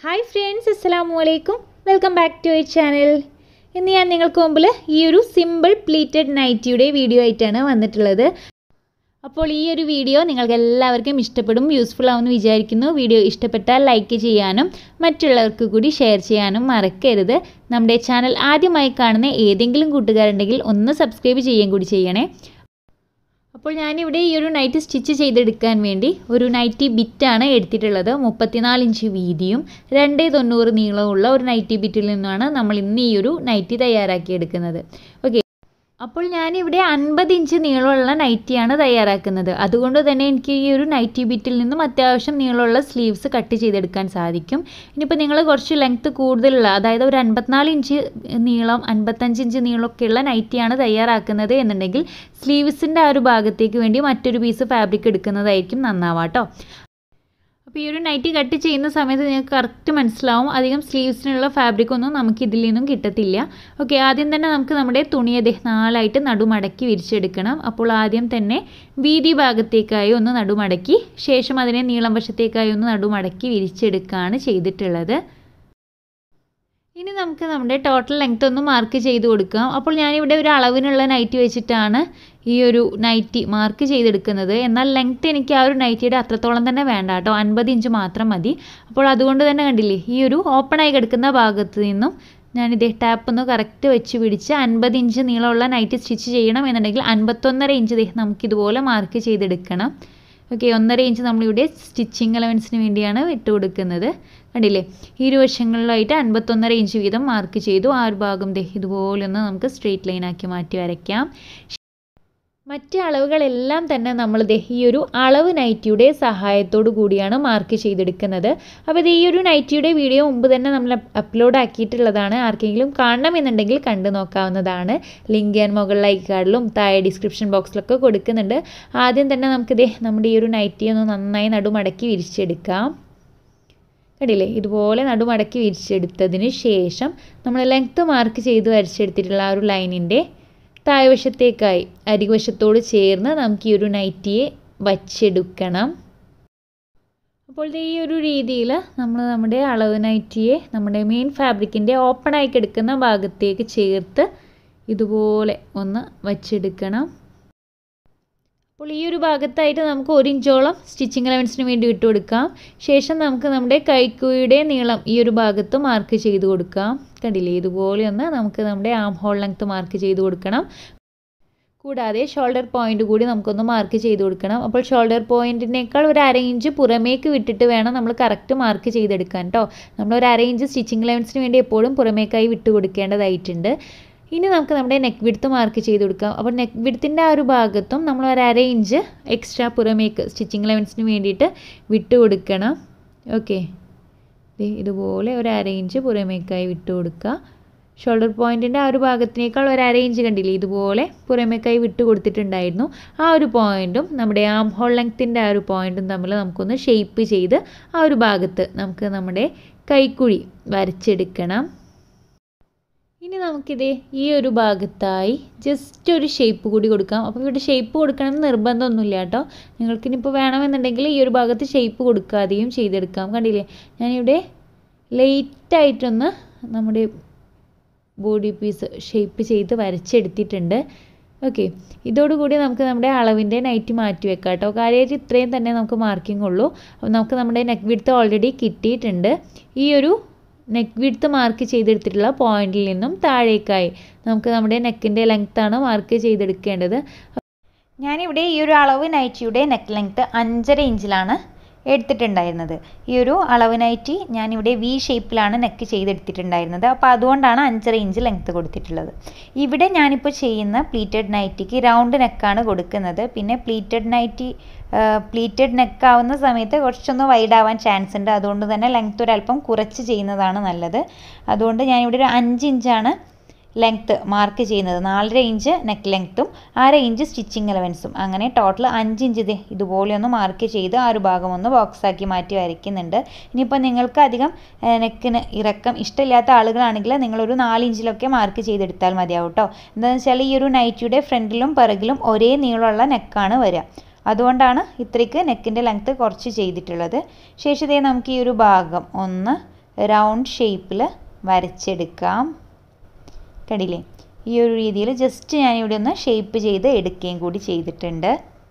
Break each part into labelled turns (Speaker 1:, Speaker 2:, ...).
Speaker 1: Hi friends, Assalamualaikum. Welcome back to our channel. ഇന്ന് ഞാൻ നിങ്ങൾക്ക് മുമ്പിൽ ഈ ഒരു സിമ്പിൾ പ്ലീറ്റഡ് നൈറ്റിയുടെ വീഡിയോ ആയിട്ടാണ് വന്നിട്ടുള്ളത്. അപ്പോൾ ഈ ഒരു വീഡിയോ നിങ്ങൾക്ക് എല്ലാവർക്കും ഇഷ്ടപ്പെടും, യൂസ്ഫുൾ ആവുമെന്ന് വിചാരിക്കുന്നു. വീഡിയോ ഇഷ്ടപ്പെട്ടാൽ ലൈക്ക് ചെയ്യാനും മറ്റുള്ളവർക്ക് കൂടി ഷെയർ ചെയ്യാനും മറക്കരുത്. നമ്മുടെ ചാനൽ ആദ്യമായി കാണുന്ന ഏതെങ്കിലും കൂട്ടുകാരുണ്ടെങ്കിൽ ഒന്ന് സബ്സ്ക്രൈബ് ചെയ്യുകയും കൂടി ചെയ്യണേ. അപ്പോൾ ഞാനിവിടെ ഈ ഒരു നൈറ്റി സ്റ്റിച്ച് ചെയ്തെടുക്കാൻ വേണ്ടി ഒരു നൈറ്റി ബിറ്റാണ് എടുത്തിട്ടുള്ളത്. 34 ഇഞ്ച് വീതിയും 2.90 നീളമുള്ള ഒരു നൈറ്റി ബിറ്റിൽ നിന്നാണ് നമ്മൾ ഇന്ന് ഈ ഒരു നൈറ്റി തയ്യാറാക്കിയെടുക്കുന്നത്. ഓക്കെ, അപ്പോൾ ഞാനിവിടെ 50 ഇഞ്ച് നീളമുള്ള നൈറ്റിയാണ് തയ്യാറാക്കുന്നത്. അതുകൊണ്ട് തന്നെ എനിക്ക് ഈ ഒരു നൈറ്റി ബിറ്റിൽ നിന്നും അത്യാവശ്യം നീളമുള്ള സ്ലീവ്സ് കട്ട് ചെയ്തെടുക്കാൻ സാധിക്കും. ഇനിയിപ്പോൾ നിങ്ങൾ കുറച്ച് ലെങ്ത്ത് കൂടുതലുള്ള, അതായത് ഒരു 54 ഇഞ്ച് നീളം 55 ഇഞ്ച് നീളമൊക്കെയുള്ള നൈറ്റിയാണ് തയ്യാറാക്കുന്നത് എന്നുണ്ടെങ്കിൽ സ്ലീവ്സിൻ്റെ ആ ഒരു ഭാഗത്തേക്ക് വേണ്ടി മറ്റൊരു പീസ് ഫാബ്രിക് എടുക്കുന്നതായിരിക്കും നന്നാവുക കേട്ടോ. അപ്പോൾ ഈ ഒരു നൈറ്റി കട്ട് ചെയ്യുന്ന സമയത്ത് നിങ്ങൾക്ക് കറക്റ്റ് മനസ്സിലാവും, അധികം സ്ലീവ്സിനുള്ള ഫാബ്രിക് ഒന്നും നമുക്ക് ഇതിൽ നിന്നും കിട്ടത്തില്ല. ഓക്കെ, ആദ്യം തന്നെ നമുക്ക് നമ്മുടെ തുണിയെ 4ആയിട്ട് നടുമടക്കി വിരിച്ചെടുക്കണം. അപ്പോൾ ആദ്യം തന്നെ വീതി ഭാഗത്തേക്കായി ഒന്ന് നടുമടക്കി, ശേഷം അതിനെ നീളം വശത്തേക്കായി ഒന്ന് നടുമടക്കി വിരിച്ചെടുക്കുകയാണ് ചെയ്തിട്ടുള്ളത്. ഇനി നമുക്ക് നമ്മുടെ ടോട്ടൽ ലെങ്ത് ഒന്ന് മാർക്ക് ചെയ്ത് കൊടുക്കാം. അപ്പോൾ ഞാനിവിടെ ഒരു അളവിനുള്ള നൈറ്റി വെച്ചിട്ടാണ് ഈ ഒരു നൈറ്റി മാർക്ക് ചെയ്തെടുക്കുന്നത്. എന്നാൽ ലെങ്ത്ത് എനിക്ക് ആ ഒരു നൈറ്റിയുടെ അത്രത്തോളം തന്നെ വേണ്ട കേട്ടോ, 50 ഇഞ്ച് മാത്രം മതി. അപ്പോൾ അതുകൊണ്ട് തന്നെ കണ്ടില്ലേ, ഈ ഒരു ഓപ്പണായി കിടക്കുന്ന ഭാഗത്ത് നിന്നും ഞാനിതേ ടാപ്പ് ഒന്ന് കറക്റ്റ് വെച്ച് പിടിച്ച് 50 ഇഞ്ച് നീളമുള്ള നൈറ്റി സ്റ്റിച്ച് ചെയ്യണം എന്നുണ്ടെങ്കിൽ 51.5 ഇഞ്ച് നമുക്കിതുപോലെ മാർക്ക് ചെയ്തെടുക്കണം. ഓക്കെ, 1.5 ഇഞ്ച് നമ്മളിവിടെ സ്റ്റിച്ചിങ് അലവൻസിന് വേണ്ടിയാണ് വിട്ട് കൊടുക്കുന്നത്. കണ്ടില്ലേ, ഈ ഇരുവശങ്ങളിലായിട്ട് 51.5 ഇഞ്ച് വീതം മാർക്ക് ചെയ്തു. ആ ഒരു ഭാഗം ഇതുപോലെ ഒന്ന് നമുക്ക് സ്ട്രെയിറ്റ് ലൈനാക്കി മാറ്റി വരയ്ക്കാം. മറ്റ് അളവുകളെല്ലാം തന്നെ നമ്മൾ ഈ ഒരു അളവ് നൈറ്റിയുടെ സഹായത്തോടു കൂടിയാണ് മാർക്ക് ചെയ്തെടുക്കുന്നത്. അപ്പോൾ ഈ ഒരു നൈറ്റിയുടെ വീഡിയോ മുമ്പ് തന്നെ നമ്മൾ അപ്ലോഡ് ആക്കിയിട്ടുള്ളതാണ്. ആർക്കെങ്കിലും കാണണമെന്നുണ്ടെങ്കിൽ കണ്ടു നോക്കാവുന്നതാണ്. ലിങ്ക് ഞാൻ മുകളിൽ ഐക്കാർഡിലും താഴെ ഡിസ്ക്രിപ്ഷൻ ബോക്സിലൊക്കെ കൊടുക്കുന്നുണ്ട്. ആദ്യം തന്നെ നമുക്ക് നമ്മുടെ ഈ ഒരു നൈറ്റി ഒന്ന് നന്നായി നടുമടക്കി വിരിച്ചെടുക്കാം. കണ്ടില്ലേ, ഇതുപോലെ നടുമടക്കി വിരിച്ചെടുത്തതിന് ശേഷം നമ്മൾ ലെങ്ത്ത് മാർക്ക് ചെയ്ത് വരച്ചെടുത്തിട്ടുള്ള ആ ഒരു ലൈനിൻ്റെ താഴ്വശത്തേക്കായി അരികുവശത്തോട് ചേർന്ന് നമുക്ക് ഈ ഒരു നൈറ്റിയെ വച്ചെടുക്കണം. അപ്പോൾ ഈ ഒരു രീതിയിൽ നമ്മൾ നമ്മുടെ അളവ് നൈറ്റിയെ നമ്മുടെ മെയിൻ ഫാബ്രിക്കിൻ്റെ ഓപ്പണായി കിടക്കുന്ന ഭാഗത്തേക്ക് ചേർത്ത് ഇതുപോലെ ഒന്ന് വച്ചെടുക്കണം. അപ്പോൾ ഈ ഒരു ഭാഗത്തായിട്ട് നമുക്ക് 1 ഇഞ്ചോളം സ്റ്റിച്ചിങ് അലവൻസിന് വേണ്ടി ഇട്ട് കൊടുക്കാം. ശേഷം നമുക്ക് നമ്മുടെ കൈക്കുഴിയുടെ നീളം ഈ ഒരു ഭാഗത്ത് മാർക്ക് ചെയ്ത് കൊടുക്കാം. കണ്ടില്ലേ, ഇതുപോലെ ഒന്ന് നമുക്ക് നമ്മുടെ ആം ഹോൾ ലെങ്ത്ത് മാർക്ക് ചെയ്ത് കൊടുക്കണം. കൂടാതെ ഷോൾഡർ പോയിൻ്റ് കൂടി നമുക്കൊന്ന് മാർക്ക് ചെയ്ത് കൊടുക്കണം. അപ്പോൾ ഷോൾഡർ പോയിൻറ്റിനേക്കാൾ ഒരു 1/2 ഇഞ്ച് പുറമേക്ക് വിട്ടിട്ട് വേണം നമ്മൾ കറക്റ്റ് മാർക്ക് ചെയ്തെടുക്കാൻ കേട്ടോ. നമ്മൾ ഒരു 1/2 ഇഞ്ച് സ്റ്റിച്ചിങ് അലവൻസിന് വേണ്ടി എപ്പോഴും പുറമേക്കായി വിട്ട് കൊടുക്കേണ്ടതായിട്ടുണ്ട്. ഇനി നമുക്ക് നമ്മുടെ നെക്ക് വിഡ്ത്ത് മാർക്ക് ചെയ്ത് കൊടുക്കാം. അപ്പോൾ നെക്ക് വിഡ്ത്തിൻ്റെ ആ ഒരു ഭാഗത്തും നമ്മൾ ഒരു 1/2 ഇഞ്ച് എക്സ്ട്രാ പുറമേക്ക് സ്റ്റിച്ചിങ് അലവൻസിന് വേണ്ടിയിട്ട് വിട്ട് കൊടുക്കണം. ഓക്കെ, ഇതുപോലെ ഒരു 1/2 ഇഞ്ച് പുറമേക്കായി വിട്ട് കൊടുക്കുക. ഷോൾഡർ പോയിൻറ്റിൻ്റെ ആ ഒരു ഭാഗത്തിനേക്കാൾ ഒരു 1/2 ഇഞ്ച് കണ്ടില്ലേ, ഇതുപോലെ പുറമേക്കായി വിട്ട് കൊടുത്തിട്ടുണ്ടായിരുന്നു. ആ ഒരു പോയിൻറ്റും നമ്മുടെ ആം ഹോൾ ലെങ്ത്തിൻ്റെ ആ ഒരു പോയിൻറ്റും തമ്മിൽ നമുക്കൊന്ന് ഷേപ്പ് ചെയ്ത് ആ ഒരു ഭാഗത്ത് നമുക്ക് നമ്മുടെ കൈക്കുഴി വരച്ചെടുക്കണം. ഇനി നമുക്കിത് ഈ ഒരു ഭാഗത്തായി ജസ്റ്റ് ഒരു ഷേപ്പ് കൂടി കൊടുക്കാം. അപ്പോൾ ഇവിടെ ഷേപ്പ് കൊടുക്കണമെന്ന് നിർബന്ധമൊന്നുമില്ല കേട്ടോ. നിങ്ങൾക്കിനിപ്പോൾ വേണമെന്നുണ്ടെങ്കിൽ ഈ ഒരു ഭാഗത്ത് ഷേപ്പ് കൊടുക്കാതെയും ചെയ്തെടുക്കാം. കണ്ടില്ലേ, ഞാനിവിടെ ലൈറ്റായിട്ടൊന്ന് നമ്മുടെ ബോഡി പീസ് ഷേപ്പ് ചെയ്ത് വരച്ചെടുത്തിട്ടുണ്ട്. ഓക്കെ, ഇതോടുകൂടി നമുക്ക് നമ്മുടെ അളവിൻ്റെ നൈറ്റി മാറ്റി വെക്കാം കേട്ടോ. കാര്യമായിട്ട് ഇത്രയും തന്നെ നമുക്ക് മാർക്കിംഗ് ഉള്ളൂ. അപ്പോൾ നമുക്ക് നമ്മുടെ നെക്ക് വിഡ്ത്ത് ഓൾറെഡി കിട്ടിയിട്ടുണ്ട്. ഈ ഒരു നെക്ക് വിഡ്ത്ത് മാർക്ക് ചെയ്തെടുത്തിട്ടുള്ള പോയിന്റിൽ നിന്നും താഴേക്കായി നമുക്ക് നമ്മുടെ നെക്കിൻ്റെ ലെങ്ത്താണ് മാർക്ക് ചെയ്തെടുക്കേണ്ടത്. ഞാനിവിടെ ഈ ഒരു അളവ് നൈറ്റിയുടെ നെക്ക് ലെങ്ത്ത് 5.5 ഇഞ്ചിലാണ് എടുത്തിട്ടുണ്ടായിരുന്നത്. ഈ ഒരു അളവ് നൈറ്റി ഞാനിവിടെ വി ഷേപ്പിലാണ് നെക്ക് ചെയ്തെടുത്തിട്ടുണ്ടായിരുന്നത്. അപ്പോൾ അതുകൊണ്ടാണ് 5.5 ഇഞ്ച് ലെങ്ത്ത് കൊടുത്തിട്ടുള്ളത്. ഇവിടെ ഞാനിപ്പോൾ ചെയ്യുന്ന പ്ലീറ്റഡ് നൈറ്റിക്ക് റൗണ്ട് നെക്കാണ് കൊടുക്കുന്നത്. പിന്നെ പ്ലീറ്റഡ് നെക്കാവുന്ന സമയത്ത് കുറച്ചൊന്ന് വൈഡ് ആവാൻ ചാൻസ് ഉണ്ട്. അതുകൊണ്ട് തന്നെ ലെങ്ത്ത് ഒരല്പം കുറച്ച് ചെയ്യുന്നതാണ് നല്ലത്. അതുകൊണ്ട് ഞാനിവിടെ ഒരു 5 ഇഞ്ചാണ് ലെങ്ത്ത് മാർക്ക് ചെയ്യുന്നത്. 4.5 ഇഞ്ച് നെക്ക് ലെങ്ത്തും 1/2 ഇഞ്ച് സ്റ്റിച്ചിങ് അലവൻസും, അങ്ങനെ ടോട്ടൽ 5 ഇഞ്ച് ഇതുപോലെ ഒന്ന് മാർക്ക് ചെയ്ത് ആ ഒരു ഭാഗം ഒന്ന് ബോക്സാക്കി മാറ്റി വരയ്ക്കുന്നുണ്ട്. ഇനിയിപ്പോൾ നിങ്ങൾക്ക് അധികം നെക്കിന് ഇറക്കം ഇഷ്ടമില്ലാത്ത ആളുകളാണെങ്കിൽ നിങ്ങളൊരു 4 ഇഞ്ചിലൊക്കെ മാർക്ക് ചെയ്തെടുത്താൽ മതിയാവും കേട്ടോ. എന്താണെന്ന് വെച്ചാൽ ഈ ഒരു നൈറ്റിയുടെ ഫ്രണ്ടിലും പിറകിലും ഒരേ നീളമുള്ള നെക്കാണ് വരിക. അതുകൊണ്ടാണ് ഇത്രയ്ക്ക് നെക്കിൻ്റെ ലെങ്ത്ത് കുറച്ച് ചെയ്തിട്ടുള്ളത്. ശേഷം നമുക്ക് ഈ ഒരു ഭാഗം ഒന്ന് റൗണ്ട് ഷേപ്പിൽ വരച്ചെടുക്കാം. കണ്ടില്ലേ? ഈ ഒരു രീതിയിൽ ജസ്റ്റ് ഞാനിവിടെ ഒന്ന് ഷേപ്പ് ചെയ്ത് എടുക്കുകയും കൂടി ചെയ്തിട്ടുണ്ട്.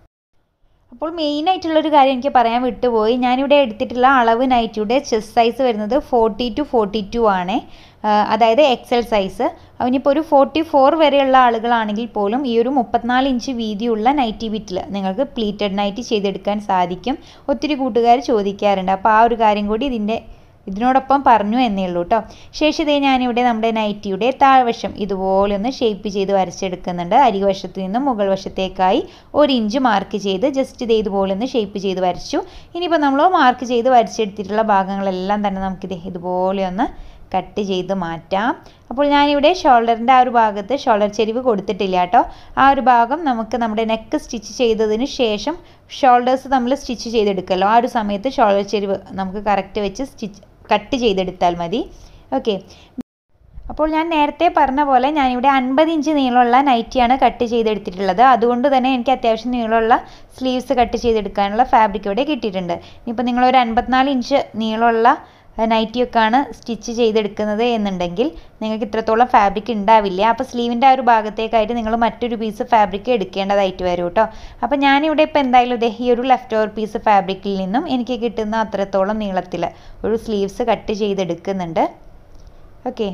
Speaker 1: അപ്പോൾ മെയിനായിട്ടുള്ളൊരു കാര്യം എനിക്ക് പറയാൻ വിട്ടുപോയി. ഞാനിവിടെ എടുത്തിട്ടുള്ള അളവ് നൈറ്റിയുടെ ചെസ്റ്റ് സൈസ് വരുന്നത് 40 to 42 ആണ്. അതായത് എക്സൽ സൈസ്. അവനിപ്പോൾ ഒരു 44 വരെയുള്ള ആളുകളാണെങ്കിൽ പോലും ഈ ഒരു 34 ഇഞ്ച് വീതിയുള്ള നൈറ്റി ബിറ്റിൽ നിങ്ങൾക്ക് പ്ലീറ്റഡ് നൈറ്റി ചെയ്തെടുക്കാൻ സാധിക്കും. ഒത്തിരി കൂട്ടുകാർ ചോദിക്കാറുണ്ട്. അപ്പോൾ ആ ഒരു കാര്യം കൂടി ഇതിനോടൊപ്പം പറഞ്ഞു എന്നേ ഉള്ളൂ കേട്ടോ. ശേഷം ഇതേ ഞാനിവിടെ നമ്മുടെ നൈറ്റിയുടെ താഴ്വശം ഇതുപോലെ ഒന്ന് ഷേപ്പ് ചെയ്ത് വരച്ചെടുക്കുന്നുണ്ട്. അരിവശത്ത് നിന്നും മുകൾ വശത്തേക്കായി 1 ഇഞ്ച് മാർക്ക് ചെയ്ത് ജസ്റ്റ് ഇതുപോലെ ഒന്ന് ഷേപ്പ് ചെയ്ത് വരച്ചു. ഇനിയിപ്പോൾ നമ്മൾ മാർക്ക് ചെയ്ത് വരച്ചെടുത്തിട്ടുള്ള ഭാഗങ്ങളെല്ലാം തന്നെ നമുക്കിത് ഇതുപോലെ ഒന്ന് കട്ട് ചെയ്ത് മാറ്റാം. അപ്പോൾ ഞാനിവിടെ ഷോൾഡറിൻ്റെ ആ ഒരു ഭാഗത്ത് ഷോൾഡർ ചെരിവ് കൊടുത്തിട്ടില്ല കേട്ടോ. ആ ഒരു ഭാഗം നമുക്ക് നമ്മുടെ നെക്ക് സ്റ്റിച്ച് ചെയ്തതിന് ശേഷം ഷോൾഡേഴ്സ് നമ്മൾ സ്റ്റിച്ച് ചെയ്തെടുക്കല്ലോ, ആ ഒരു സമയത്ത് ഷോൾഡർ ചെരിവ് നമുക്ക് കറക്റ്റ് വെച്ച് കട്ട് ചെയ്തെടുത്താൽ മതി. ഓക്കെ. അപ്പോൾ ഞാൻ നേരത്തെ പറഞ്ഞ പോലെ ഞാനിവിടെ 50 ഇഞ്ച് നീളമുള്ള നൈറ്റിയാണ് കട്ട് ചെയ്തെടുത്തിട്ടുള്ളത്. അതുകൊണ്ട് തന്നെ എനിക്ക് അത്യാവശ്യം നീളമുള്ള സ്ലീവ്സ് കട്ട് ചെയ്തെടുക്കാനുള്ള ഫാബ്രിക് ഇവിടെ കിട്ടിയിട്ടുണ്ട്. ഇനിയിപ്പോൾ നിങ്ങളൊരു 54 ഇഞ്ച് നീളമുള്ള നൈറ്റിയൊക്കെയാണ് സ്റ്റിച്ച് ചെയ്തെടുക്കുന്നത് എന്നുണ്ടെങ്കിൽ നിങ്ങൾക്ക് ഇത്രത്തോളം ഫാബ്രിക് ഉണ്ടാവില്ല. അപ്പോൾ സ്ലീവിൻ്റെ ആ ഒരു ഭാഗത്തേക്കായിട്ട് നിങ്ങൾ മറ്റൊരു പീസ് ഫാബ്രിക് എടുക്കേണ്ടതായിട്ട് വരും കേട്ടോ. അപ്പോൾ ഞാനിവിടെ ഇപ്പോൾ എന്തായാലും ഈ ഒരു ലെഫ്റ്റ് ഓവർ പീസ് ഫാബ്രിക്കിൽ നിന്നും എനിക്ക് കിട്ടുന്ന അത്രത്തോളം നീളത്തിൽ ഒരു സ്ലീവ്സ് കട്ട് ചെയ്തെടുക്കുന്നുണ്ട്. ഓക്കെ.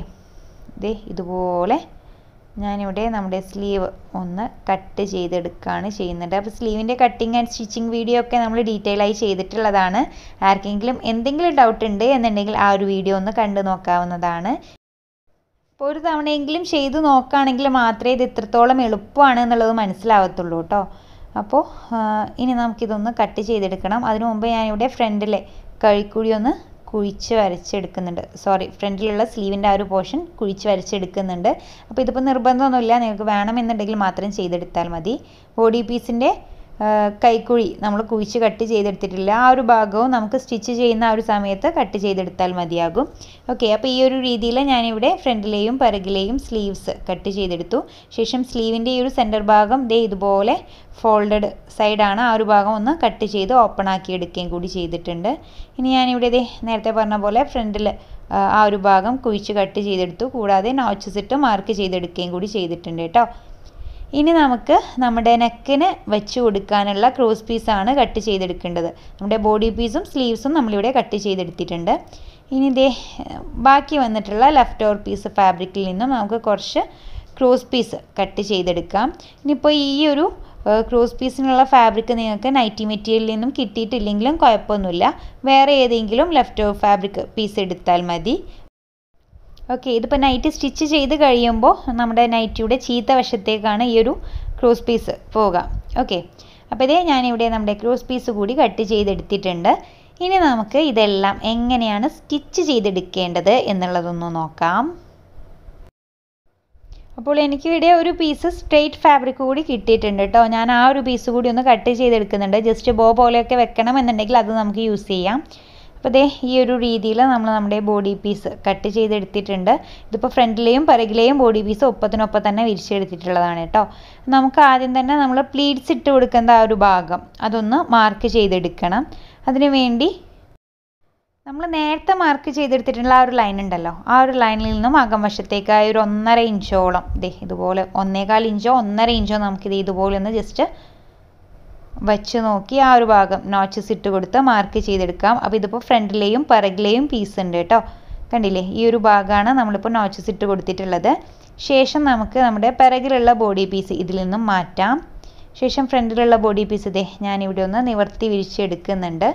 Speaker 1: ഇതുപോലെ ഞാനിവിടെ നമ്മുടെ സ്ലീവ് ഒന്ന് കട്ട് ചെയ്തെടുക്കുകയാണ് ചെയ്യുന്നത്. അപ്പോൾ സ്ലീവിൻ്റെ കട്ടിങ് ആൻഡ് സ്റ്റിച്ചിങ് വീഡിയോ ഒക്കെ നമ്മൾ ഡീറ്റെയിൽ ആയി ചെയ്തിട്ടുള്ളതാണ്. ആർക്കെങ്കിലും എന്തെങ്കിലും ഡൗട്ട് ഉണ്ട് എന്നുണ്ടെങ്കിൽ ആ ഒരു വീഡിയോ ഒന്ന് കണ്ടു നോക്കാവുന്നതാണ്. അപ്പോൾ ഒരു തവണയെങ്കിലും ചെയ്ത് നോക്കുകയാണെങ്കിൽ മാത്രമേ ഇത് ഇത്രത്തോളം എളുപ്പമാണ് എന്നുള്ളത് മനസ്സിലാവത്തുള്ളൂ കേട്ടോ. അപ്പോൾ ഇനി നമുക്കിതൊന്ന് കട്ട് ചെയ്തെടുക്കണം. അതിനു മുമ്പ് ഞാനിവിടെ ഫ്രണ്ടിലെ കഴുക്കുഴി ഒന്ന് കുഴിച്ച് വരച്ചെടുക്കുന്നുണ്ട്. ഫ്രണ്ടിലുള്ള സ്ലീവിൻ്റെ ആ ഒരു പോർഷൻ കുഴിച്ച് വരച്ചെടുക്കുന്നുണ്ട്. അപ്പോൾ ഇതിപ്പോൾ നിർബന്ധമൊന്നുമില്ല, നിങ്ങൾക്ക് വേണമെന്നുണ്ടെങ്കിൽ മാത്രം ചെയ്തെടുത്താൽ മതി. ബോഡി പീസിൻ്റെ കൈക്കുഴി നമ്മൾ കുഴിച്ച് കട്ട് ചെയ്തെടുത്തിട്ടില്ല, ആ ഒരു ഭാഗവും നമുക്ക് സ്റ്റിച്ച് ചെയ്യുന്ന ആ ഒരു സമയത്ത് കട്ട് ചെയ്തെടുത്താൽ മതിയാകും. ഓക്കെ. അപ്പോൾ ഈ ഒരു രീതിയിൽ ഞാനിവിടെ ഫ്രണ്ടിലെയും പിറകിലെയും സ്ലീവ്സ് കട്ട് ചെയ്തെടുത്തു. ശേഷം സ്ലീവിൻ്റെ ഈ ഒരു സെൻറ്റർ ഭാഗം ഇതുപോലെ ഫോൾഡഡ് സൈഡാണ്, ആ ഒരു ഭാഗം ഒന്ന് കട്ട് ചെയ്ത് ഓപ്പൺ ആക്കി എടുക്കുകയും കൂടി ചെയ്തിട്ടുണ്ട്. ഇനി ഞാനിവിടെ നേരത്തെ പറഞ്ഞ പോലെ ഫ്രണ്ടിൽ ആ ഒരു ഭാഗം കുഴിച്ച് കട്ട് ചെയ്തെടുത്തു. കൂടാതെ നോച്ചസ് ഇട്ട് മാർക്ക് ചെയ്തെടുക്കുകയും കൂടി ചെയ്തിട്ടുണ്ട് കേട്ടോ. ഇനി നമുക്ക് നമ്മുടെ നെക്കിന് വെച്ച് കൊടുക്കാനുള്ള ക്രോസ് പീസാണ് കട്ട് ചെയ്തെടുക്കേണ്ടത്. നമ്മുടെ ബോഡി പീസും സ്ലീവ്സും നമ്മളിവിടെ കട്ട് ചെയ്തെടുത്തിട്ടുണ്ട്. ഇനി ബാക്കി വന്നിട്ടുള്ള ലെഫ്റ്റ് ഓവർ പീസ് ഫാബ്രിക്കിൽ നിന്നും നമുക്ക് കുറച്ച് ക്രോസ് പീസ് കട്ട് ചെയ്തെടുക്കാം. ഇനിയിപ്പോൾ ഈ ഒരു ക്രോസ് പീസിനുള്ള ഫാബ്രിക് നിങ്ങൾക്ക് നൈറ്റി മെറ്റീരിയലിൽ നിന്നും കിട്ടിയിട്ടില്ലെങ്കിലും കുഴപ്പമൊന്നുമില്ല, വേറെ ഏതെങ്കിലും ലെഫ്റ്റ് ഓവർ ഫാബ്രിക് പീസ് എടുത്താൽ മതി. ഓക്കെ. ഇതിപ്പോൾ നൈറ്റി സ്റ്റിച്ച് ചെയ്ത് കഴിയുമ്പോൾ നമ്മുടെ നൈറ്റിയുടെ ചീത്ത വശത്തേക്കാണ് ഈ ഒരു ക്രോസ് പീസ് പോവുക. ഓക്കെ. അപ്പോൾ ഞാനിവിടെ നമ്മുടെ ക്രോസ് പീസ് കൂടി കട്ട് ചെയ്തെടുത്തിട്ടുണ്ട്. ഇനി നമുക്ക് ഇതെല്ലാം എങ്ങനെയാണ് സ്റ്റിച്ച് ചെയ്തെടുക്കേണ്ടത് എന്നുള്ളതൊന്ന് നോക്കാം. അപ്പോൾ എനിക്കിവിടെ ഒരു പീസ് സ്ട്രെയിറ്റ് ഫാബ്രിക് കൂടി കിട്ടിയിട്ടുണ്ട് കേട്ടോ. ഞാൻ ആ ഒരു പീസ് കൂടി ഒന്ന് കട്ട് ചെയ്തെടുക്കുന്നുണ്ട്. ജസ്റ്റ് ബോ പോലെയൊക്കെ വെക്കണം എന്നുണ്ടെങ്കിൽ അത് നമുക്ക് യൂസ് ചെയ്യാം. അപ്പോൾ ഈ ഒരു രീതിയിൽ നമ്മൾ നമ്മുടെ ബോഡി പീസ് കട്ട് ചെയ്തെടുത്തിട്ടുണ്ട്. ഇതിപ്പോൾ ഫ്രണ്ടിലെയും പിറകിലെയും ബോഡി പീസ് ഒപ്പത്തിനൊപ്പം തന്നെ വിരിച്ചെടുത്തിട്ടുള്ളതാണ് കേട്ടോ. നമുക്ക് ആദ്യം തന്നെ നമ്മൾ പ്ലീറ്റ്സ് ഇട്ട് കൊടുക്കുന്ന ആ ഒരു ഭാഗം അതൊന്ന് മാർക്ക് ചെയ്തെടുക്കണം. അതിനു വേണ്ടി നമ്മൾ നേരത്തെ മാർക്ക് ചെയ്തെടുത്തിട്ടുള്ള ആ ഒരു ലൈൻ ഉണ്ടല്ലോ, ആ ഒരു ലൈനിൽ നിന്നും അകം വശത്തേക്കായി ഒരു 1.5 ഇഞ്ചോളം ഇതുപോലെ 1.25 ഇഞ്ചോ 1.5 ഇഞ്ചോ നമുക്കിത് ഇതുപോലെ ഒന്ന് ജസ്റ്റ് വച്ച് നോക്കി ആ ഒരു ഭാഗം നോച്ചസ് ഇട്ട് കൊടുത്ത് മാർക്ക് ചെയ്തെടുക്കാം. അപ്പോൾ ഇതിപ്പോൾ ഫ്രണ്ടിലെയും പിറകിലെയും പീസ് ഉണ്ട് കേട്ടോ. കണ്ടില്ലേ? ഈ ഒരു ഭാഗമാണ് നമ്മളിപ്പോൾ നോച്ചസ് ഇട്ട് കൊടുത്തിട്ടുള്ളത്. ശേഷം നമുക്ക് നമ്മുടെ പിറകിലുള്ള ബോഡി പീസ് ഇതിൽ നിന്നും മാറ്റാം. ശേഷം ഫ്രണ്ടിലുള്ള ബോഡി പീസ് ഞാനിവിടെ ഒന്ന് നിവർത്തി വിരിച്ചെടുക്കുന്നുണ്ട്.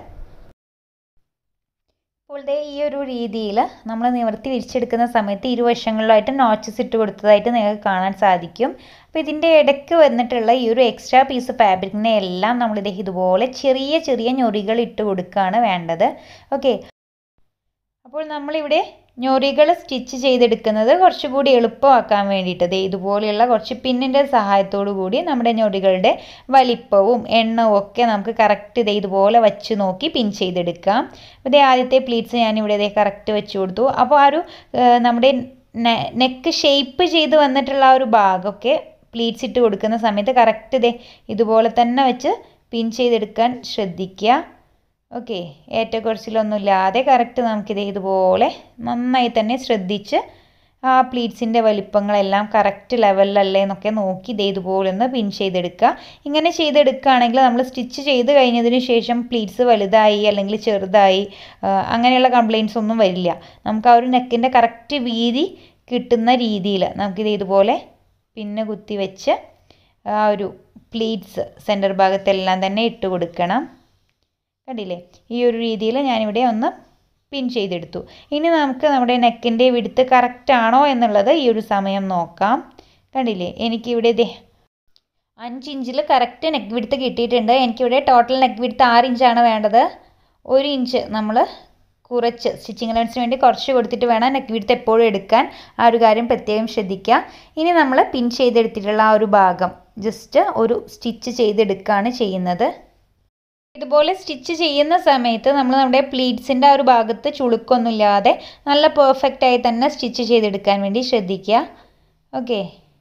Speaker 1: അപ്പോൾ ഈ ഒരു രീതിയിൽ നമ്മൾ നിവർത്തി വിരിച്ചെടുക്കുന്ന സമയത്ത് ഇരുവശങ്ങളിലായിട്ട് നോച്ചസ് ഇട്ട് കൊടുത്തതായിട്ട് നിങ്ങൾക്ക് കാണാൻ സാധിക്കും. അപ്പോൾ ഇതിൻ്റെ ഇടയ്ക്ക് വന്നിട്ടുള്ള ഈ ഒരു എക്സ്ട്രാ പീസ് ഫാബ്രിക്കിനെ എല്ലാം നമ്മൾ ഇതുപോലെ ചെറിയ ചെറിയ ഞൊറികൾ ഇട്ട് കൊടുക്കുകയാണ് വേണ്ടത്. ഓക്കെ. അപ്പോൾ നമ്മളിവിടെ ഞൊറികൾ സ്റ്റിച്ച് ചെയ്തെടുക്കുന്നത് കുറച്ചുകൂടി എളുപ്പമാക്കാൻ വേണ്ടിയിട്ട് ഇതുപോലെയുള്ള കുറച്ച് പിന്നിൻ്റെ സഹായത്തോടു കൂടി നമ്മുടെ ഞൊറികളുടെ വലിപ്പവും എണ്ണവും ഒക്കെ നമുക്ക് കറക്റ്റ് ഇതുപോലെ വച്ച് നോക്കി പിൻ ചെയ്തെടുക്കാം. അപ്പോൾ ആദ്യത്തെ പ്ലീറ്റ്സ് ഞാനിവിടെ കറക്റ്റ് വെച്ച് കൊടുത്തു. അപ്പോൾ ആ ഒരു നമ്മുടെ നെക്ക് ഷേപ്പ് ചെയ്ത് വന്നിട്ടുള്ള ആ ഒരു ഭാഗമൊക്കെ പ്ലീറ്റ്സ് ഇട്ട് കൊടുക്കുന്ന സമയത്ത് കറക്റ്റ് ഇതുപോലെ തന്നെ വെച്ച് പിൻ ചെയ്തെടുക്കാൻ ശ്രദ്ധിക്കുക. ഓക്കെ, ഏറ്റക്കുറച്ചിലൊന്നുമില്ലാതെ കറക്റ്റ് നമുക്കിത് ഇതുപോലെ നന്നായി തന്നെ ശ്രദ്ധിച്ച് ആ പ്ലീറ്റ്സിൻ്റെ വലിപ്പങ്ങളെല്ലാം കറക്റ്റ് ലെവലിലല്ലേ എന്നൊക്കെ നോക്കി ഇതുപോലെ ഒന്ന് പിൻ ചെയ്തെടുക്കുക. ഇങ്ങനെ ചെയ്തെടുക്കുകയാണെങ്കിൽ നമ്മൾ സ്റ്റിച്ച് ചെയ്ത് കഴിഞ്ഞതിന് ശേഷം പ്ലീറ്റ്സ് വലുതായി അല്ലെങ്കിൽ ചെറുതായി അങ്ങനെയുള്ള കംപ്ലയിൻറ്റ്സ് ഒന്നും വരില്ല. നമുക്ക് ആ ഒരു നെക്കിൻ്റെ കറക്റ്റ് വീതി കിട്ടുന്ന രീതിയിൽ നമുക്കിത് ഇതുപോലെ പിന്നെ കുത്തി വെച്ച് ആ ഒരു പ്ലീറ്റ്സ് സെൻറ്റർ ഭാഗത്തെല്ലാം തന്നെ ഇട്ട് കൊടുക്കണം. കണ്ടില്ലേ, ഈ ഒരു രീതിയിൽ ഞാനിവിടെ ഒന്ന് പിൻ ചെയ്തെടുത്തു. ഇനി നമുക്ക് നമ്മുടെ നെക്കിൻ്റെ വിഡ്ത്ത് കറക്റ്റ് ആണോ എന്നുള്ളത് ഈ ഒരു സമയം നോക്കാം. കണ്ടില്ലേ, എനിക്കിവിടെ 5 ഇഞ്ചിൽ കറക്റ്റ് നെക്ക് വിഡ്ത്ത് കിട്ടിയിട്ടുണ്ട്. എനിക്കിവിടെ ടോട്ടൽ നെക്ക് വിഡ്ത്ത് 6 ഇഞ്ചാണ് വേണ്ടത്. 1 ഇഞ്ച് നമ്മൾ കുറച്ച് സ്റ്റിച്ചിങ് ലെൻസിന് വേണ്ടി കുറച്ച് കൊടുത്തിട്ട് വേണം നെക്ക് വിഡ്ത്ത് എപ്പോഴും എടുക്കാൻ. ആ ഒരു കാര്യം പ്രത്യേകം ശ്രദ്ധിക്കുക. ഇനി നമ്മൾ പിൻ ചെയ്തെടുത്തിട്ടുള്ള ആ ഒരു ഭാഗം ജസ്റ്റ് ഒരു സ്റ്റിച്ച് ചെയ്തെടുക്കുകയാണ് ചെയ്യുന്നത്. ഇതുപോലെ സ്റ്റിച്ച് ചെയ്യുന്ന സമയത്ത് നമ്മൾ നമ്മുടെ പ്ലീറ്റ്സിൻ്റെ ആ ഒരു ഭാഗത്ത് ചുളുക്കൊന്നുമില്ലാതെ നല്ല പെർഫെക്റ്റായി തന്നെ സ്റ്റിച്ച് ചെയ്തെടുക്കാൻ വേണ്ടി ശ്രദ്ധിക്കുക. ഓക്കെ,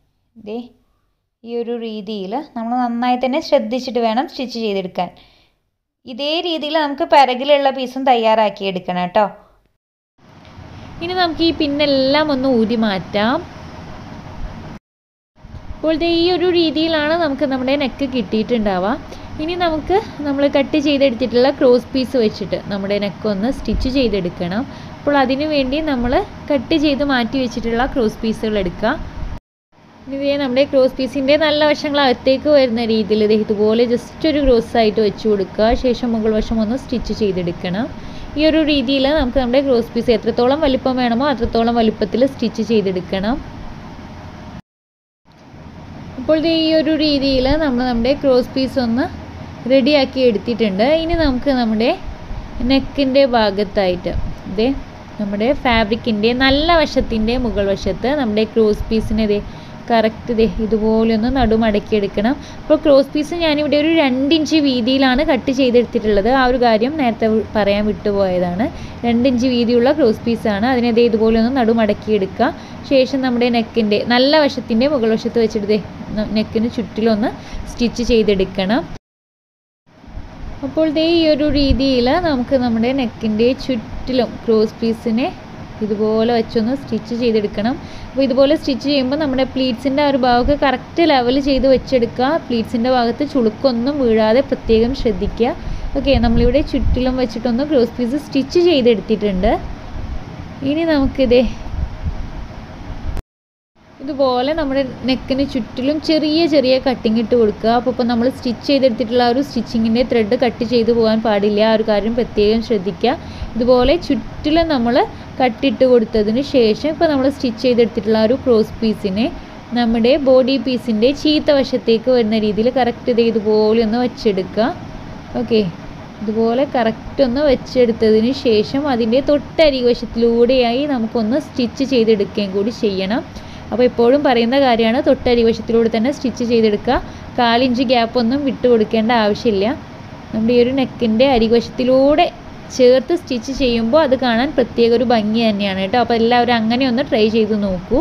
Speaker 1: ഈ ഒരു രീതിയിൽ നമ്മൾ നന്നായി തന്നെ ശ്രദ്ധിച്ചിട്ട് വേണം സ്റ്റിച്ച് ചെയ്തെടുക്കാൻ. ഇതേ രീതിയിൽ നമുക്ക് പിറകിലുള്ള പീസും തയ്യാറാക്കി എടുക്കണം കേട്ടോ. ഇനി നമുക്ക് ഈ പിന്നെല്ലാം ഒന്ന് ഊരി മാറ്റാം. അപ്പോൾ ഈ ഒരു രീതിയിലാണ് നമുക്ക് നമ്മുടെ നെക്ക് കിട്ടിയിട്ടുണ്ടാവുക. ഇനി നമുക്ക് നമ്മൾ കട്ട് ചെയ്തെടുത്തിട്ടുള്ള ക്രോസ് പീസ് വെച്ചിട്ട് നമ്മുടെ നെക്ക് ഒന്ന് സ്റ്റിച്ച് ചെയ്തെടുക്കണം. അപ്പോൾ അതിനു വേണ്ടി നമ്മൾ കട്ട് ചെയ്ത് മാറ്റി വെച്ചിട്ടുള്ള ക്രോസ് പീസുകൾ എടുക്കുക. ഇനി നമ്മുടെ ക്രോസ് പീസിൻ്റെ നല്ല വശങ്ങൾ അകത്തേക്ക് വരുന്ന രീതിയിൽ ഇതുപോലെ ജസ്റ്റ് ഒരു ക്രോസ് ആയിട്ട് വെച്ച് കൊടുക്കുക. ശേഷം മുകൾ വശം ഒന്ന് സ്റ്റിച്ച് ചെയ്തെടുക്കണം. ഈ ഒരു രീതിയിൽ നമുക്ക് നമ്മുടെ ക്രോസ് പീസ് എത്രത്തോളം വലിപ്പം വേണമോ അത്രത്തോളം വലിപ്പത്തിൽ സ്റ്റിച്ച് ചെയ്തെടുക്കണം. അപ്പോൾ ഈ ഒരു രീതിയിൽ നമ്മൾ നമ്മുടെ ക്രോസ് പീസ് ഒന്ന് റെഡിയാക്കി എടുത്തിട്ടുണ്ട്. ഇനി നമുക്ക് നമ്മുടെ നെക്കിൻ്റെ ഭാഗത്തായിട്ട് നമ്മുടെ ഫാബ്രിക്കിൻ്റെ നല്ല വശത്തിൻ്റെ മുകൾ വശത്ത് നമ്മുടെ ക്രോസ് പീസിനെ കറക്റ്റ് ഇതുപോലെ ഒന്ന് നടുമടക്കിയെടുക്കണം. അപ്പോൾ ക്രോസ് പീസ് ഞാനിവിടെ ഒരു 2 ഇഞ്ച് വീതിയിലാണ് കട്ട് ചെയ്തെടുത്തിട്ടുള്ളത്. ആ ഒരു കാര്യം നേരത്തെ പറയാൻ വിട്ടുപോയതാണ്. 2 ഇഞ്ച് വീതിയുള്ള ക്രോസ് പീസാണ്. അതിനെ ഇതുപോലെ ഒന്ന് നടുമടക്കിയെടുക്കുക. ശേഷം നമ്മുടെ നെക്കിൻ്റെ നല്ല വശത്തിൻ്റെ മുകൾ വശത്ത് വെച്ചിട്ട് നെക്കിന് ചുറ്റിലൊന്ന് സ്റ്റിച്ച് ചെയ്തെടുക്കണം. അപ്പോൾ ഈ ഒരു രീതിയിൽ നമുക്ക് നമ്മുടെ നെക്കിൻ്റെ ചുറ്റിലും ക്രോസ് പീസിനെ ഇതുപോലെ വെച്ചൊന്ന് സ്റ്റിച്ച് ചെയ്തെടുക്കണം. അപ്പോൾ ഇതുപോലെ സ്റ്റിച്ച് ചെയ്യുമ്പോൾ നമ്മുടെ പ്ലീറ്റ്സിൻ്റെ ആ ഒരു ഭാഗമൊക്കെ കറക്റ്റ് ലെവൽ ചെയ്ത് വെച്ചെടുക്കുക. പ്ലീറ്റ്സിൻ്റെ ഭാഗത്ത് ചുളുക്കൊന്നും വീഴാതെ പ്രത്യേകം ശ്രദ്ധിക്കുക. ഓക്കെ, നമ്മളിവിടെ ചുറ്റിലും വെച്ചിട്ടൊന്ന് ക്രോസ് പീസ് സ്റ്റിച്ച് ചെയ്തെടുത്തിട്ടുണ്ട്. ഇനി നമുക്കിത് ഇതുപോലെ നമ്മുടെ നെക്കിന് ചുറ്റിലും ചെറിയ ചെറിയ കട്ടിങ് ഇട്ട് കൊടുക്കുക. അപ്പോൾ നമ്മൾ സ്റ്റിച്ച് ചെയ്തെടുത്തിട്ടുള്ള ആ ഒരു സ്റ്റിച്ചിങ്ങിൻ്റെ ത്രെഡ് കട്ട് ചെയ്ത് പോകാൻ പാടില്ല. ആ ഒരു കാര്യം പ്രത്യേകം ശ്രദ്ധിക്കുക. ഇതുപോലെ ചുറ്റിലും നമ്മൾ കട്ടിട്ട് കൊടുത്തതിന് ശേഷം ഇപ്പോൾ നമ്മൾ സ്റ്റിച്ച് ചെയ്തെടുത്തിട്ടുള്ള ആ ഒരു ക്രോസ് പീസിനെ നമ്മുടെ ബോഡി പീസിൻ്റെ ചീത്ത വശത്തേക്ക് വരുന്ന രീതിയിൽ കറക്റ്റ് ഇതുപോലെ ഒന്ന് വെച്ചെടുക്കുക. ഓക്കെ, ഇതുപോലെ കറക്റ്റ് ഒന്ന് വെച്ചെടുത്തതിന് ശേഷം അതിൻ്റെ തൊട്ടരിവശത്തിലൂടെയായി നമുക്കൊന്ന് സ്റ്റിച്ച് ചെയ്തെടുക്കുകയും കൂടി ചെയ്യണം. അപ്പോൾ എപ്പോഴും പറയുന്ന കാര്യമാണ്, തൊട്ടരിവശത്തിലൂടെ തന്നെ സ്റ്റിച്ച് ചെയ്തെടുക്കുക. 1/4 ഇഞ്ച് ഗ്യാപ്പൊന്നും വിട്ട് കൊടുക്കേണ്ട ആവശ്യമില്ല. നമ്മുടെ ഈ ഒരു നെക്കിൻ്റെ അരിവശത്തിലൂടെ ചേർത്ത് സ്റ്റിച്ച് ചെയ്യുമ്പോൾ അത് കാണാൻ പ്രത്യേക ഒരു ഭംഗി തന്നെയാണ് കേട്ടോ. അപ്പോൾ എല്ലാവരും അങ്ങനെ ഒന്ന് ട്രൈ ചെയ്ത് നോക്കൂ.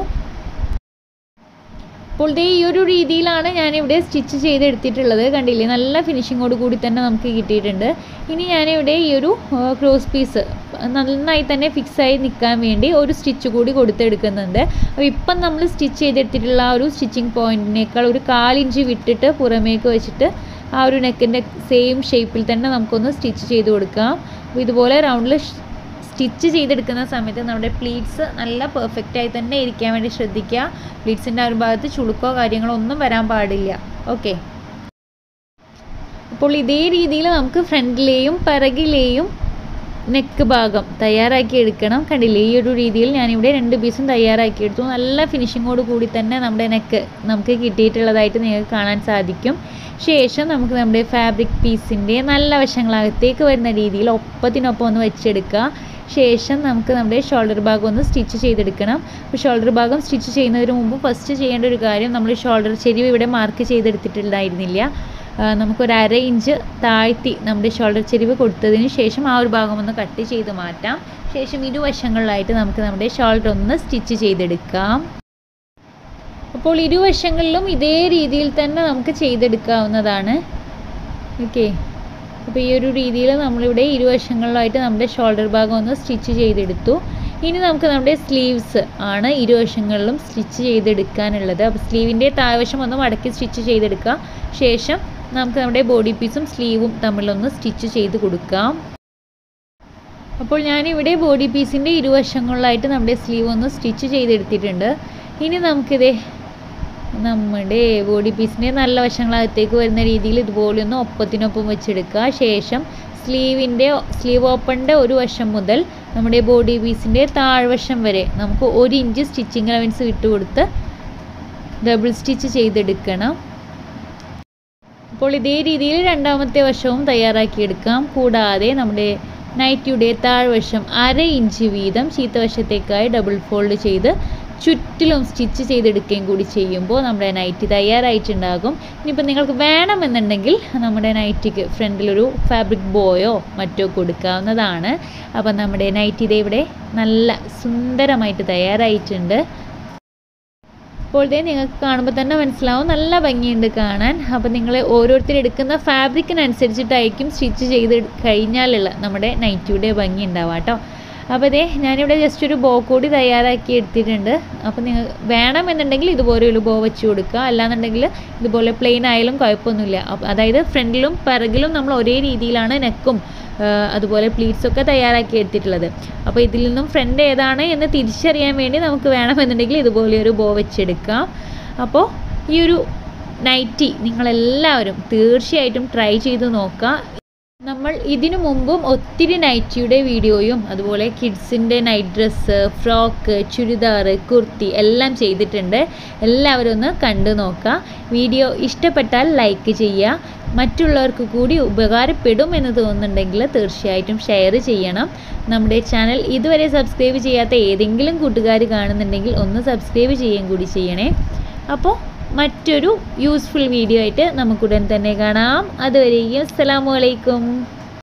Speaker 1: അപ്പോൾ ഈ ഒരു രീതിയിലാണ് ഞാനിവിടെ സ്റ്റിച്ച് ചെയ്തെടുത്തിട്ടുള്ളത്. കണ്ടില്ലേ, നല്ല ഫിനിഷിങ്ങോട് കൂടി തന്നെ നമുക്ക് കിട്ടിയിട്ടുണ്ട്. ഇനി ഞാനിവിടെ ഈ ഒരു ക്രോസ് പീസ് നന്നായി തന്നെ ഫിക്സായി നിൽക്കാൻ വേണ്ടി ഒരു സ്റ്റിച്ച് കൂടി കൊടുത്തെടുക്കുന്നുണ്ട്. അപ്പോൾ ഇപ്പം നമ്മൾ സ്റ്റിച്ച് ചെയ്തെടുത്തിട്ടുള്ള ആ ഒരു സ്റ്റിച്ചിങ് പോയിൻറ്റിനേക്കാൾ ഒരു 1/4 ഇഞ്ച് വിട്ടിട്ട് പുറമേക്ക് വെച്ചിട്ട് ആ ഒരു നെക്കിൻ്റെ സെയിം ഷേപ്പിൽ തന്നെ നമുക്കൊന്ന് സ്റ്റിച്ച് ചെയ്ത് കൊടുക്കാം. അപ്പോൾ ഇതുപോലെ റൗണ്ടിൽ സ്റ്റിച്ച് ചെയ്തെടുക്കുന്ന സമയത്ത് നമ്മുടെ പ്ലീറ്റ്സ് നല്ല പെർഫെക്റ്റായി തന്നെ ഇരിക്കാൻ വേണ്ടി ശ്രദ്ധിക്കുക. പ്ലീറ്റ്സിൻ്റെ ആ ഒരു ഭാഗത്ത് ചുളുക്കോ കാര്യങ്ങളോ ഒന്നും വരാൻ പാടില്ല. ഓക്കെ, അപ്പോൾ ഇതേ രീതിയിൽ നമുക്ക് ഫ്രണ്ടിലെയും പിറകിലെയും നെക്ക് ഭാഗം തയ്യാറാക്കി എടുക്കണം. കണ്ടില്ലേ, ഈ ഒരു രീതിയിൽ ഞാനിവിടെ 2 പീസും തയ്യാറാക്കി എടുത്തു. നല്ല ഫിനിഷിങ്ങോട് കൂടി തന്നെ നമ്മുടെ നെക്ക് നമുക്ക് കിട്ടിയിട്ടുള്ളതായിട്ട് നിങ്ങൾക്ക് കാണാൻ സാധിക്കും. ശേഷം നമുക്ക് നമ്മുടെ ഫാബ്രിക് പീസിൻ്റെ നല്ല വശങ്ങളകത്തേക്ക് വരുന്ന രീതിയിൽ ഒപ്പത്തിനൊപ്പം ഒന്ന് വെച്ചെടുക്കുക. ശേഷം നമുക്ക് നമ്മുടെ ഷോൾഡർ ഭാഗം ഒന്ന് സ്റ്റിച്ച് ചെയ്തെടുക്കണം. അപ്പോൾ ഷോൾഡർ ഭാഗം സ്റ്റിച്ച് ചെയ്യുന്നതിന് മുമ്പ് ഫസ്റ്റ് ചെയ്യേണ്ട ഒരു കാര്യം, നമ്മൾ ഷോൾഡർ ചെരിവ് ഇവിടെ മാർക്ക് ചെയ്തെടുത്തിട്ടുണ്ടായിരുന്നില്ല. നമുക്കൊരു 1/2 ഇഞ്ച് താഴ്ത്തി നമ്മുടെ ഷോൾഡർ ചെരിവ് കൊടുത്തതിന് ശേഷം ആ ഒരു ഭാഗം ഒന്ന് കട്ട് ചെയ്ത് മാറ്റാം. ശേഷം ഇരുവശങ്ങളിലായിട്ട് നമുക്ക് നമ്മുടെ ഷോൾഡർ ഒന്ന് സ്റ്റിച്ച് ചെയ്തെടുക്കാം. അപ്പോൾ ഇരുവശങ്ങളിലും ഇതേ രീതിയിൽ തന്നെ നമുക്ക് ചെയ്തെടുക്കാവുന്നതാണ്. ഓക്കെ, അപ്പോൾ ഈ ഒരു രീതിയിൽ നമ്മളിവിടെ ഇരുവശങ്ങളിലായിട്ട് നമ്മുടെ ഷോൾഡർ ഭാഗം ഒന്ന് സ്റ്റിച്ച് ചെയ്തെടുത്തു. ഇനി നമുക്ക് നമ്മുടെ സ്ലീവ്സ് ആണ് ഇരുവശങ്ങളിലും സ്റ്റിച്ച് ചെയ്തെടുക്കാനുള്ളത്. അപ്പോൾ സ്ലീവിൻ്റെ താഴ്വശം ഒന്ന് മടക്കി സ്റ്റിച്ച് ചെയ്തെടുക്കുക. ശേഷം നമുക്ക് നമ്മുടെ ബോഡി പീസും സ്ലീവും തമ്മിലൊന്ന് സ്റ്റിച്ച് ചെയ്ത് കൊടുക്കാം. അപ്പോൾ ഞാനിവിടെ ബോഡി പീസിൻ്റെ ഇരുവശങ്ങളിലായിട്ട് നമ്മുടെ സ്ലീവ് ഒന്ന് സ്റ്റിച്ച് ചെയ്തെടുത്തിട്ടുണ്ട്. ഇനി നമുക്കിതേ നമ്മുടെ ബോഡി പീസിൻ്റെ നല്ല വശങ്ങളകത്തേക്ക് വരുന്ന രീതിയിൽ ഇതുപോലെ ഒന്ന് ഒപ്പത്തിനൊപ്പം വെച്ചെടുക്കുക. ശേഷം സ്ലീവ് ഓപ്പണിൻ്റെ ഒരു വശം മുതൽ നമ്മുടെ ബോഡി പീസിൻ്റെ താഴ്വശം വരെ നമുക്ക് 1 ഇഞ്ച് സ്റ്റിച്ചിങ് അലവൻസ് വിട്ടുകൊടുത്ത് ഡബിൾ സ്റ്റിച്ച് ചെയ്തെടുക്കണം. അപ്പോൾ ഇതേ രീതിയിൽ രണ്ടാമത്തെ വശവും തയ്യാറാക്കിയെടുക്കാം. കൂടാതെ നമ്മുടെ നൈറ്റിയുടെ താഴ്വശം 1/2 ഇഞ്ച് വീതം ചീത്തവശത്തേക്കായി ഡബിൾ ഫോൾഡ് ചെയ്ത് ചുറ്റിലും സ്റ്റിച്ച് ചെയ്തെടുക്കുകയും കൂടി ചെയ്യുമ്പോൾ നമ്മുടെ നൈറ്റി തയ്യാറായിട്ടുണ്ടാകും. ഇനിയിപ്പോൾ നിങ്ങൾക്ക് വേണമെന്നുണ്ടെങ്കിൽ നമ്മുടെ നൈറ്റിക്ക് ഫ്രണ്ടിലൊരു ഫാബ്രിക് ബോയോ മറ്റോ കൊടുക്കാവുന്നതാണ്. അപ്പം നമ്മുടെ നൈറ്റി ഇവിടെ നല്ല സുന്ദരമായിട്ട് തയ്യാറായിട്ടുണ്ട്. അപ്പോൾ നിങ്ങൾക്ക് കാണുമ്പോൾ തന്നെ മനസ്സിലാവും നല്ല ഭംഗിയുണ്ട് കാണാൻ. അപ്പോൾ നിങ്ങൾ ഓരോരുത്തർ എടുക്കുന്ന ഫാബ്രിക്കിനനുസരിച്ചിട്ടായിരിക്കും സ്റ്റിച്ച് ചെയ്ത് കഴിഞ്ഞാലുള്ള നമ്മുടെ നൈറ്റിയുടെ ഭംഗി ഉണ്ടാവുക കേട്ടോ. അപ്പോൾ ഞാനിവിടെ ജസ്റ്റ് ഒരു ബോ കൂടി തയ്യാറാക്കി എടുത്തിട്ടുണ്ട്. അപ്പോൾ നിങ്ങൾ വേണമെന്നുണ്ടെങ്കിൽ ഇതുപോലെ ഒരു ബോ വെച്ച് കൊടുക്കുക. അല്ലാന്നുണ്ടെങ്കിൽ ഇതുപോലെ പ്ലെയിൻ ആയാലും കുഴപ്പമൊന്നുമില്ല. അതായത് ഫ്രണ്ടിലും പിറകിലും നമ്മൾ ഒരേ രീതിയിലാണ് നെക്കും അതുപോലെ പ്ലീറ്റ്സൊക്കെ തയ്യാറാക്കി എടുത്തിട്ടുള്ളത്. അപ്പോൾ ഇതിൽ നിന്നും ഫ്രണ്ട് ഏതാണ് എന്ന് തിരിച്ചറിയാൻ വേണ്ടി നമുക്ക് വേണമെന്നുണ്ടെങ്കിൽ ഇതുപോലെ ഒരു ബോ വെച്ചെടുക്കാം. അപ്പോൾ ഈ ഒരു നൈറ്റി നിങ്ങളെല്ലാവരും തീർച്ചയായിട്ടും ട്രൈ ചെയ്ത് നോക്കുക. നമ്മൾ ഇതിനു മുമ്പും ഒത്തിരി നൈറ്റിയുടെ വീഡിയോയും അതുപോലെ കിഡ്സിൻ്റെ night dress, frock, churidar, kurti എല്ലാം ചെയ്തിട്ടുണ്ട്. എല്ലാവരും ഒന്ന് കണ്ടു നോക്കുക. വീഡിയോ ഇഷ്ടപ്പെട്ടാൽ ലൈക്ക് ചെയ്യുക. മറ്റുള്ളവർക്ക് കൂടി ഉപകാരപ്പെടും എന്ന് തോന്നുന്നുണ്ടെങ്കിൽ തീർച്ചയായിട്ടും ഷെയർ ചെയ്യണം. നമ്മുടെ ചാനൽ ഇതുവരെ സബ്സ്ക്രൈബ് ചെയ്യാത്ത ഏതെങ്കിലും കൂട്ടുകാർ കാണുന്നുണ്ടെങ്കിൽ ഒന്ന് സബ്സ്ക്രൈബ് ചെയ്യുകയും കൂടി ചെയ്യണേ. അപ്പോൾ മറ്റൊരു യൂസ്ഫുൾ വീഡിയോ ആയിട്ട് നമുക്കുടൻ തന്നെ കാണാം. അതുവരെയും അസ്സലാമു അലൈക്കും.